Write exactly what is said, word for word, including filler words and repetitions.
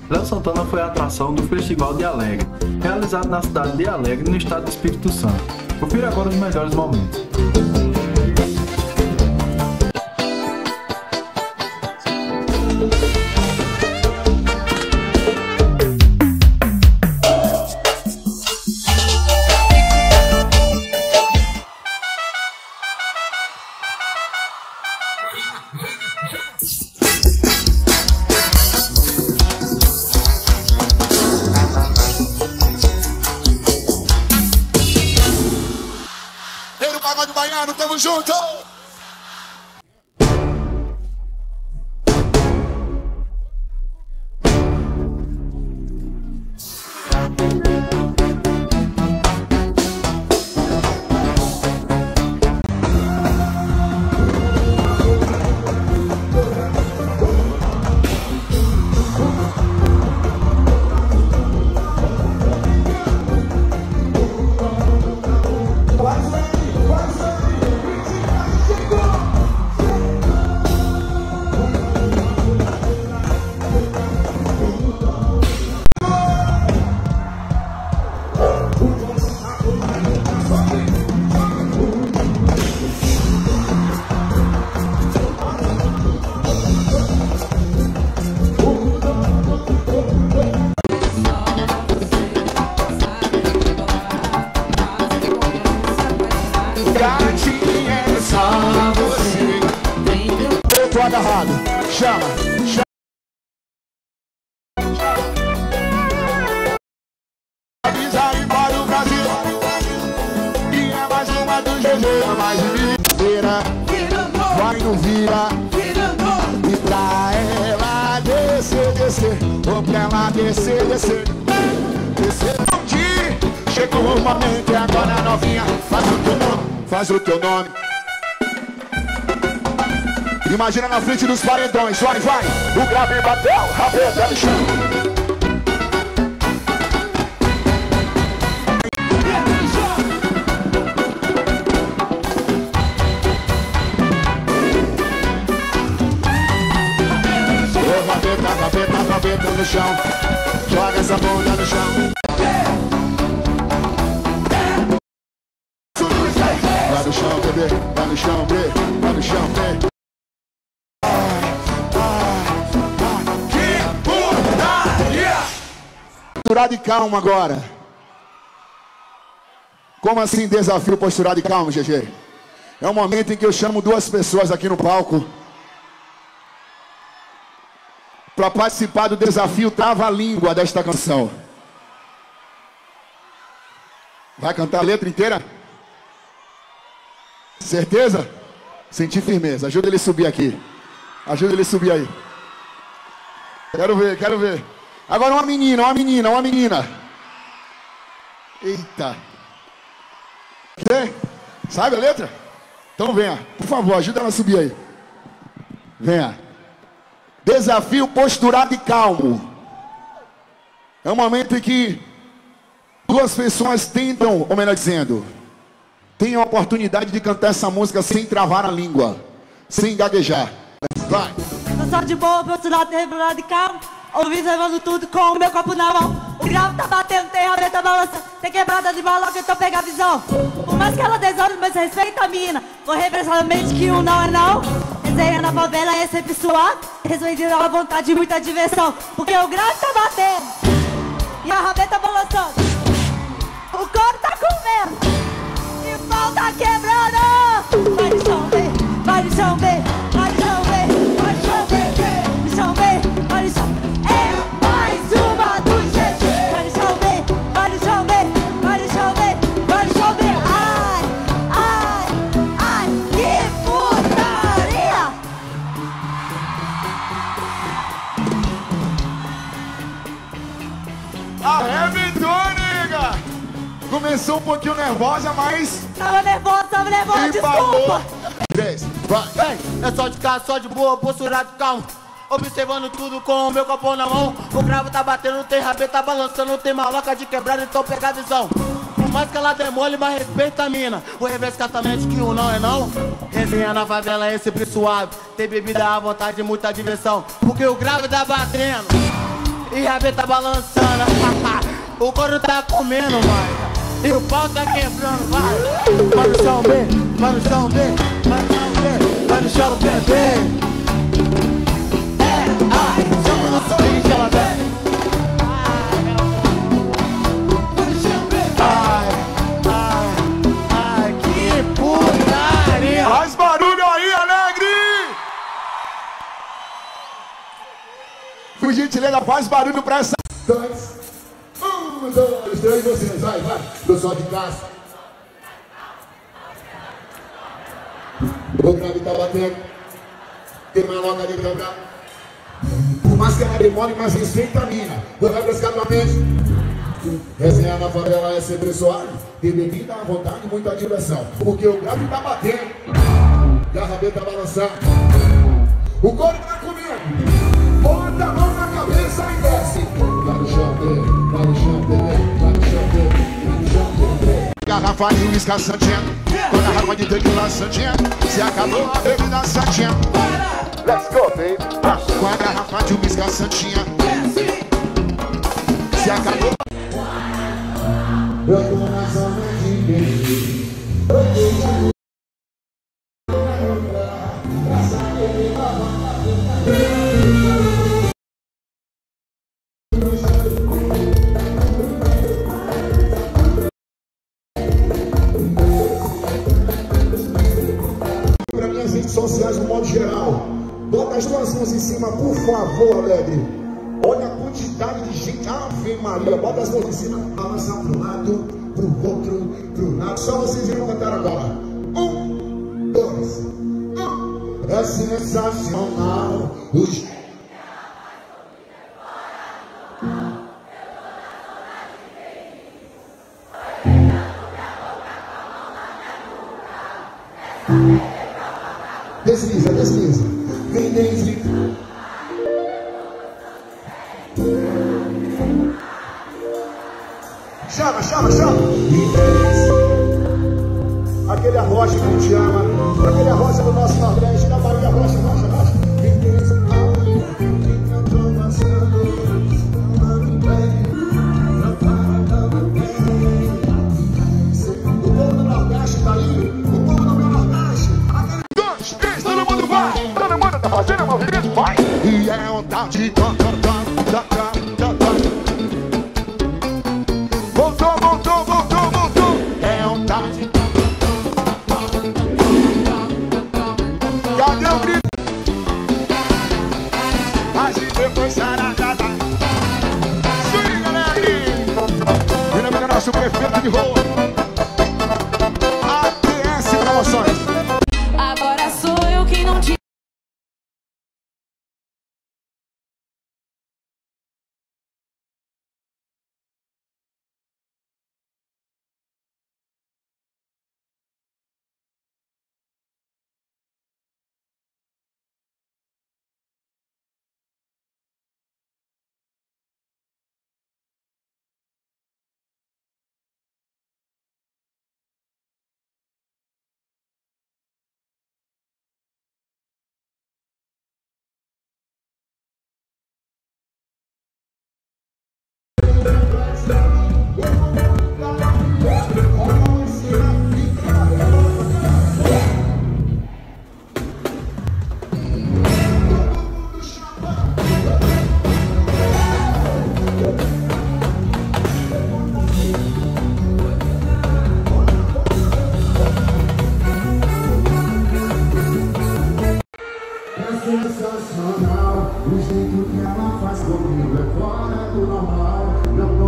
Léo Santana foi a atração do Festival de Alegre, realizado na cidade de Alegre, no estado do Espírito Santo. Confira agora os melhores momentos. Pagode baiano, tamo junto! Tô agarrado, chama, chama. Avisa aí para o Brasil. E é mais uma do G G, é mais de vira, vai no vira. E pra ela descer, descer, ou pra ela descer, descer, descer. Bom dia, chegou o momento e agora novinha, faz o teu nome, faz o teu nome. Imagina na frente dos paredões, vai, vai. O grave bateu, rabeta no chão. Oh, rabeta, rabeta, rabeta no chão. Joga essa bunda no chão. Vai no chão, bebê, vai no chão, bebê, vai no chão, bebê. Posturado e calmo agora. Como assim desafio posturado e calmo, G G? É um momento em que eu chamo duas pessoas aqui no palco para participar do desafio Trava-Língua desta canção. Vai cantar a letra inteira? Certeza? Senti firmeza. Ajuda ele a subir aqui. Ajuda ele a subir aí. Quero ver, quero ver. Agora uma menina, uma menina, uma menina. Eita. Quê? Sabe a letra? Então venha, por favor, ajuda ela a subir aí. Venha. Desafio posturado e calmo. É um momento em que duas pessoas tentam, ou melhor dizendo, têm a oportunidade de cantar essa música sem travar a língua, sem gaguejar. Vai. Eu sou de boa, posturado e calmo. Observando tudo com o meu copo na mão. O grave tá batendo, tem rabeta balançando. Tem quebrada de maloca, então pega a visão. Por mais que ela desonre, mas respeita a mina. Vou representar a mente que um não é não. Resenha na favela é sempre suave. Respeitando a vontade e muita diversão. Porque o grave tá batendo e a rabeta balançando. O couro tá comendo e o pau tá quebrando. Vai no chão, vem, vai no chão, vem, vai no chão, vem, vai no chão, vem, no chão, vem, vai no chão. Arrebentou, nega! Começou um pouquinho nervosa, mas... Tava nervosa, tava nervosa, desculpa! Três, vai! Vem, é só de casa, só de boa, posturado calmo. Observando tudo com o meu copo na mão. O cravo tá batendo, tem rabeta balançando. Tem maloca de quebrada, então pega a visão. Por mais que ela demole, mas respeita a mina. O reverso catamente que o não é não. Resenha na favela é sempre suave. Tem bebida à vontade e muita diversão. Porque o grave tá batendo e a rabeta balançando. O couro tá comendo, mano. E o pau tá quebrando, vai. Vai no chão, B, vai no chão, B, vai no chão, B, vai no chão, bebê. É, ai, chama no swing, ela bebe. Ai, ai, ai, que putaria. Faz barulho aí, Alegre! Por gentileza, faz barulho pra essa... Dois, um, dois, três, vocês, vai, vai. Do sol de casa. O grave tá batendo. Tem maloca de cantar. Por mais que ela demore, mas respeita a minha. Vou vai buscar uma vez. Resenhar na favela é sempre suave. Tem bebida à vontade e muita diversão. Porque o grave tá batendo. E a rabeta tá balançando. O couro tá comendo. Bota a mão na cabeça e desce. Vai no chão, bebê. Vai no chão, bebê. Vai no chão, bebê. Vai no chão, bebê. Garrafa de uísque santinha. Com a garrafa de tequila santinha. Se acabou a bebida santinha. Let's go, baby. Com a garrafa de uísque santinha. Se acabou. Eu tô na zona de beijo. Para minhas redes sociais, no modo geral, bota as duas mãos em cima, por favor, Alegre. Olha a quantidade de gente, Ave Maria, bota as mãos em cima, balança pro lado, pro outro, pro lado. Só vocês irão cantar agora. Um, dois, um. É sensacional. Os... Desliza, desliza. Vem desliza. Chama, chama, chama. Aquele arrocha que a gente ama. Aquele arrocha do nosso Nordeste. Da Bahia, arrocha, arrocha, arrocha. O povo do Nordeste tá aí. O povo do meu Nordeste. Dois, três, todo mundo vai. Todo mundo tá fazendo movimento, vai. E é um tal de tan, tan, tan, tan, tan, tan. Voltou, voltou, voltou, voltou. É um tal de... Cadê o grito? Mas e depois saracada. Sim, galera. E lembra nosso prefeito de rua. A T S Promoções. Agora sou eu que não te... Sensacional, o jeito que ela faz comigo é fora do normal. Não